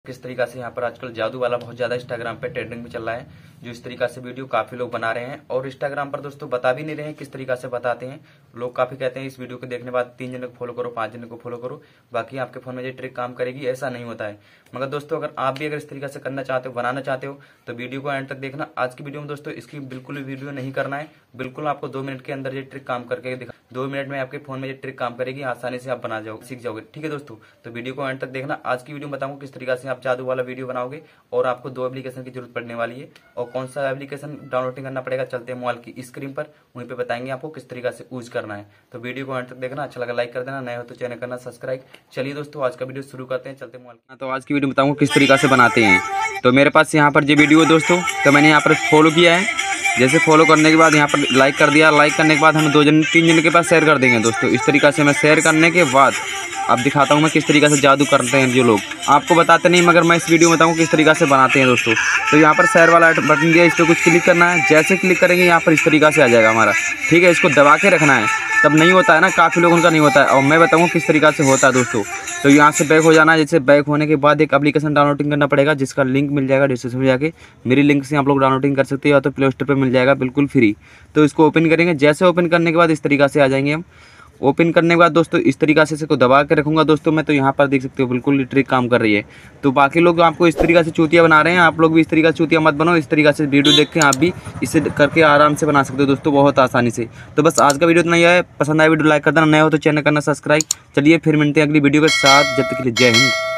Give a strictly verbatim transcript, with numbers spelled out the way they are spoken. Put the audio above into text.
किस तरीका से यहाँ पर आजकल जादू वाला बहुत ज्यादा इंस्टाग्राम पे ट्रेंडिंग में चल रहा है, जो इस तरीका से वीडियो काफी लोग बना रहे हैं और इंस्टाग्राम पर दोस्तों बता भी नहीं रहे हैं किस तरीका से बताते हैं। लोग काफी कहते हैं इस वीडियो को देखने के बाद तीन जन को फॉलो करो, पांच जन को फॉलो करो, बाकी आपके फोन में ये ट्रिक काम करेगी, ऐसा नहीं होता है। मगर दोस्तों अगर आप भी अगर इस तरीका से करना चाहते हो, बनाना चाहते हो, तो वीडियो को एंड तक देखना। आज की वीडियो में दोस्तों इसकी बिल्कुल भी वीडियो नहीं करना है, बिल्कुल आपको दो मिनट के अंदर ये ट्रिक काम करके दिखा, दो मिनट में आपके फोन में ये ट्रिक काम करेगी, आसानी से आप बना जाओगे, सीख जाओगे। ठीक है दोस्तों, तो वीडियो को एंड तक देखना। आज की वीडियो में बताऊंगा किस तरीका से आप जादू वाला वीडियो बनाओगे और आपको दो एप्लीकेशन की जरूरत पड़ने वाली है और कौन सा एप्लीकेशन डाउनलोडिंग करना पड़ेगा, चलते हैं मोबाइल की स्क्रीन पर, वहीं पे बताएंगे आपको किस तरीका से यूज करना है। तो वीडियो को एंड तक देखना, अच्छा लगा लाइक कर देना, नए हो तो चैनल करना सब्सक्राइब। चलिए दोस्तों आज का वीडियो शुरू करते हैं, चलते मोबाइल। तो आज की वीडियो बताऊंगा किस तरीका से बनाते हैं। तो मेरे पास यहाँ पर ये वीडियो दोस्तों, तो मैंने यहाँ पर फॉलो किया है। जैसे फॉलो करने के बाद यहाँ पर लाइक कर दिया, लाइक करने के बाद हम दो जन तीन जन के पास शेयर कर देंगे दोस्तों। इस तरीका से मैं शेयर करने के बाद अब दिखाता हूँ मैं किस तरीका से जादू करते हैं जो लोग, आपको बताते नहीं मगर मैं इस वीडियो में बताऊँ किस तरीका से बनाते हैं दोस्तों। तो यहाँ पर शेयर वाला बटन दिया, इस पर कुछ क्लिक करना है। जैसे क्लिक करेंगे यहाँ पर इस तरीका से आ जाएगा हमारा, ठीक है। इसको दबा के रखना है, तब नहीं होता है ना, काफ़ी लोगों का नहीं होता है और मैं बताऊँगा किस तरीका से होता है दोस्तों। तो यहाँ से बैक हो जाना है। जैसे बैक होने के बाद एक एप्लीकेशन डाउनलोडिंग करना पड़ेगा, जिसका लिंक मिल जाएगा डिस्क्रिप्शन में जाके, मेरी लिंक से आप लोग डाउनलोडिंग कर सकते हो या तो प्ले स्टोर पर मिल जाएगा बिल्कुल फ्री। तो इसको ओपन करेंगे। जैसे ओपन करने के बाद इस तरीका से आ जाएंगे हम। ओपन करने के बाद दोस्तों इस तरीका से इसको दबा के रखूंगा दोस्तों मैं, तो यहाँ पर देख सकते हो बिल्कुल ट्रिक काम कर रही है। तो बाकी लोग आपको इस तरीका से चूतिया बना रहे हैं, आप लोग भी इस तरीका से चूतिया मत बनो। इस तरीका से वीडियो देख के आप भी इसे करके आराम से बना सकते हो दोस्तों, बहुत आसानी से। तो बस आज का वीडियो इतना ही है, पसंद आया वीडियो लाइक कर देना, नया हो तो चैनल करना सब्सक्राइब। चलिए फिर मिलते हैं अगली वीडियो के साथ, जब तक के लिए जय हिंद।